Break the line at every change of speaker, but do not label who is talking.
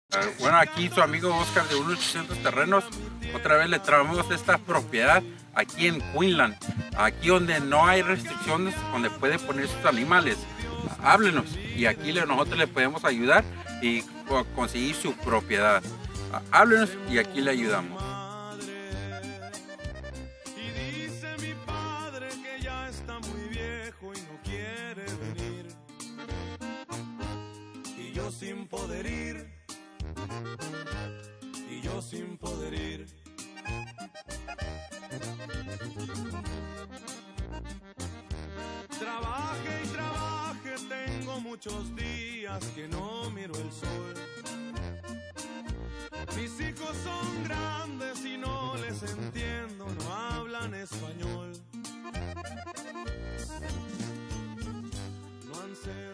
Bueno, aquí su amigo Oscar de 1800 Terrenos. Otra vez le traemos esta propiedad aquí en Quinlan, aquí donde no hay restricciones, donde puede poner sus animales. Háblenos y aquí nosotros le podemos ayudar y conseguir su propiedad. Háblenos y aquí le ayudamos.
Y dice mi padre que ya está muy viejo y no quiere venir. Y yo sin poder ir. Y yo sin poder ir. Trabaje y trabaje, tengo muchos días que no miro el sol. Mis hijos son grandes y no les entiendo, no hablan español. No han